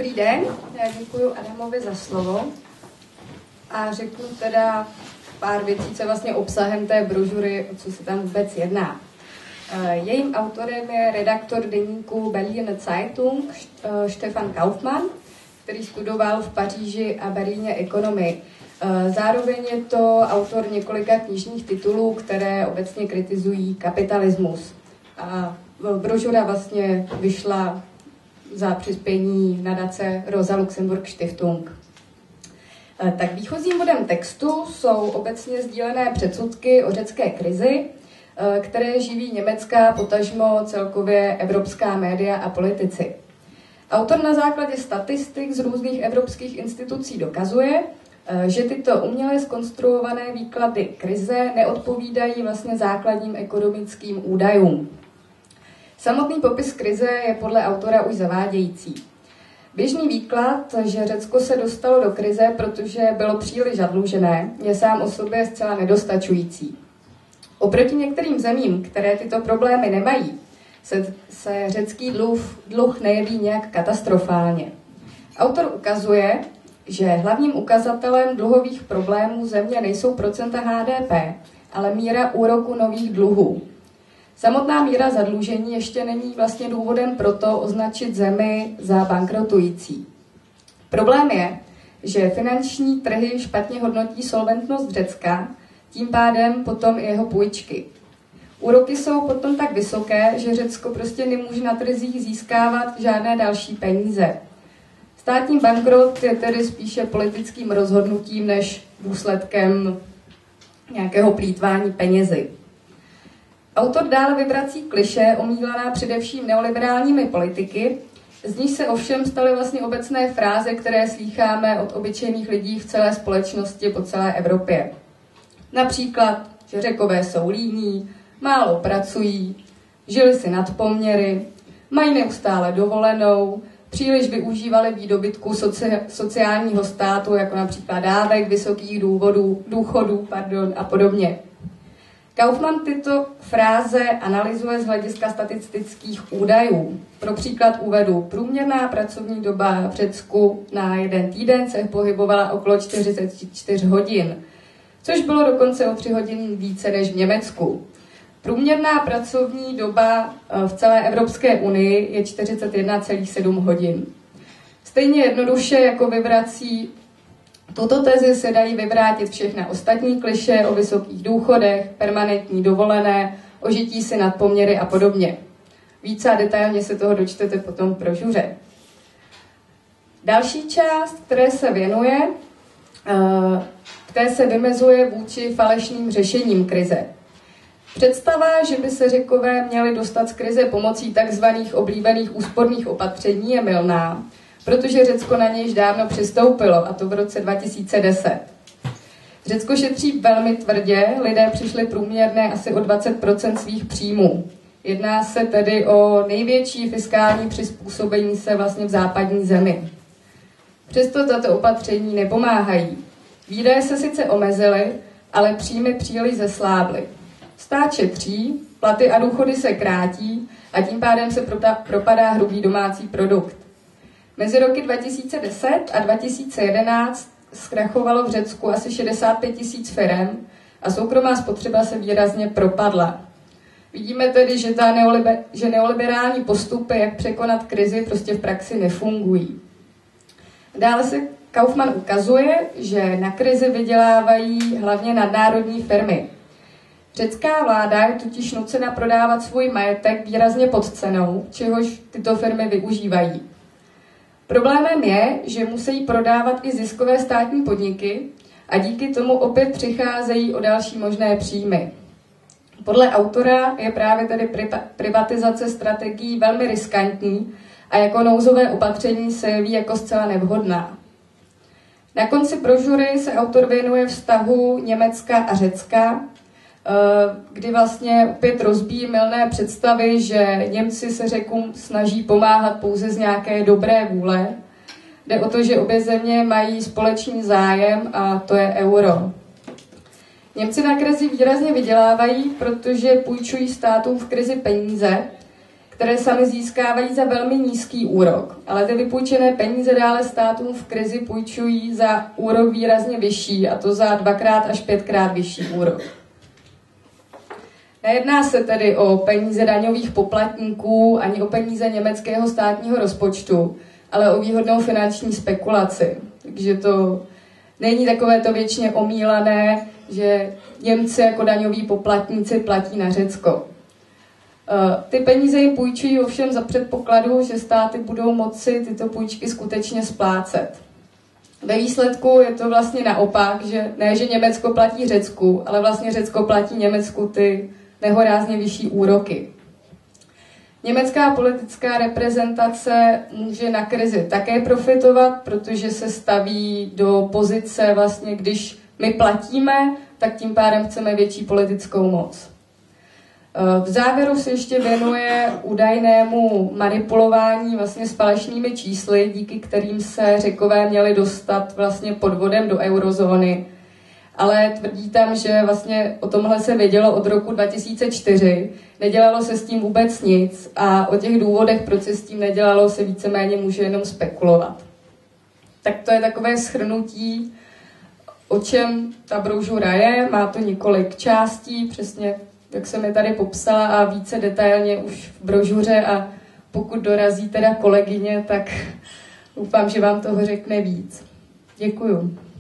Dobrý den, já děkuji Adamovi za slovo a řeknu teda pár věcí, co je vlastně obsahem té brožury, o co se tam vůbec jedná. Jejím autorem je redaktor deníku Berliner Zeitung Stefan Kaufmann, který studoval v Paříži a Berlíně ekonomii. Zároveň je to autor několika knižních titulů, které obecně kritizují kapitalismus. A brožura vlastně vyšla za přispění nadace Rosa Luxemburg Stiftung. Tak výchozím bodem textu jsou obecně sdílené předsudky o řecké krizi, které živí německá, potažmo celkově evropská média a politici. Autor na základě statistik z různých evropských institucí dokazuje, že tyto uměle zkonstruované výklady krize neodpovídají vlastně základním ekonomickým údajům. Samotný popis krize je podle autora už zavádějící. Běžný výklad, že Řecko se dostalo do krize, protože bylo příliš zadlužené, je sám o sobě zcela nedostačující. Oproti některým zemím, které tyto problémy nemají, se řecký dluh nejeví nějak katastrofálně. Autor ukazuje, že hlavním ukazatelem dluhových problémů země nejsou procenta HDP, ale míra úroku nových dluhů. Samotná míra zadlužení ještě není vlastně důvodem pro to označit zemi za bankrotující. Problém je, že finanční trhy špatně hodnotí solventnost Řecka, tím pádem potom i jeho půjčky. Úroky jsou potom tak vysoké, že Řecko prostě nemůže na trzích získávat žádné další peníze. Státní bankrot je tedy spíše politickým rozhodnutím než důsledkem nějakého plýtvání penězi. Autor dále vyvrací klišé omílaná především neoliberálními politiky, z nich se ovšem staly vlastně obecné fráze, které slýcháme od obyčejných lidí v celé společnosti po celé Evropě. Například, že Řekové jsou líní, málo pracují, žili si nad poměry, mají neustále dovolenou, příliš využívali výdobytku sociálního státu, jako například dávek, vysokých důchodů a podobně. Kaufmann tyto fráze analyzuje z hlediska statistických údajů. Pro příklad uvedu, průměrná pracovní doba v Řecku na jeden týden se pohybovala okolo 44 hodin, což bylo dokonce o 3 hodiny více než v Německu. Průměrná pracovní doba v celé Evropské unii je 41,7 hodin. Stejně jednoduše, jako vyvrací tuto tezi, se dají vyvrátit všechna ostatní klišé o vysokých důchodech, permanentní dovolené, o žití si nad poměry a podobně. Více a detailně se toho dočtete potom v brožuře. Další část, které se vymezuje vůči falešným řešením krize. Představa, že by se Řekové měli dostat z krize pomocí tzv. Oblíbených úsporných opatření, je mylná, protože Řecko na něj již dávno přistoupilo, a to v roce 2010. Řecko šetří velmi tvrdě, lidé přišli průměrně asi o 20% svých příjmů. Jedná se tedy o největší fiskální přizpůsobení se vlastně v západní zemi. Přesto tato opatření nepomáhají. Výdaje se sice omezily, ale příjmy příliš zeslábly. Stát šetří, platy a důchody se krátí a tím pádem se propadá hrubý domácí produkt. Mezi roky 2010 a 2011 zkrachovalo v Řecku asi 65 000 firem a soukromá spotřeba se výrazně propadla. Vidíme tedy, že neoliberální postupy, jak překonat krizi, prostě v praxi nefungují. Dále se Kaufmann ukazuje, že na krizi vydělávají hlavně nadnárodní firmy. Řecká vláda je totiž nucena prodávat svůj majetek výrazně pod cenou, čehož tyto firmy využívají. Problémem je, že musí prodávat i ziskové státní podniky a díky tomu opět přicházejí o další možné příjmy. Podle autora je právě tedy privatizace strategií velmi riskantní a jako nouzové opatření se jeví jako zcela nevhodná. Na konci brožury se autor věnuje vztahu Německa a Řecka, kdy vlastně opět rozbíjí mylné představy, že Němci se Řekům snaží pomáhat pouze z nějaké dobré vůle. Jde o to, že obě země mají společný zájem a to je euro. Němci na krizi výrazně vydělávají, protože půjčují státům v krizi peníze, které sami získávají za velmi nízký úrok, ale ty vypůjčené peníze dále státům v krizi půjčují za úrok výrazně vyšší, a to za 2x až 5x vyšší úrok. Nejedná se tedy o peníze daňových poplatníků ani o peníze německého státního rozpočtu, ale o výhodnou finanční spekulaci. Takže to není takové to věčně omílané, že Němci jako daňoví poplatníci platí na Řecko. Ty peníze jim půjčují ovšem za předpokladu, že státy budou moci tyto půjčky skutečně splácet. Ve výsledku je to vlastně naopak, že ne, že Německo platí Řecku, ale vlastně Řecko platí Německu ty nehorázně vyšší úroky. Německá politická reprezentace může na krizi také profitovat, protože se staví do pozice vlastně, když my platíme, tak tím pádem chceme větší politickou moc. V závěru se ještě věnuje údajnému manipulování vlastně s falešnými čísly, díky kterým se Řekové měli dostat vlastně podvodem do eurozóny. Ale tvrdí tam, že vlastně o tomhle se vědělo od roku 2004, nedělalo se s tím vůbec nic a o těch důvodech, proč se s tím nedělalo, se víceméně může jenom spekulovat. Tak to je takové shrnutí, o čem ta brožura je. Má to několik částí, přesně jak jsem je tady popsala, a více detailně už v brožuře, a pokud dorazí teda kolegyně, tak doufám, že vám toho řekne víc. Děkuju.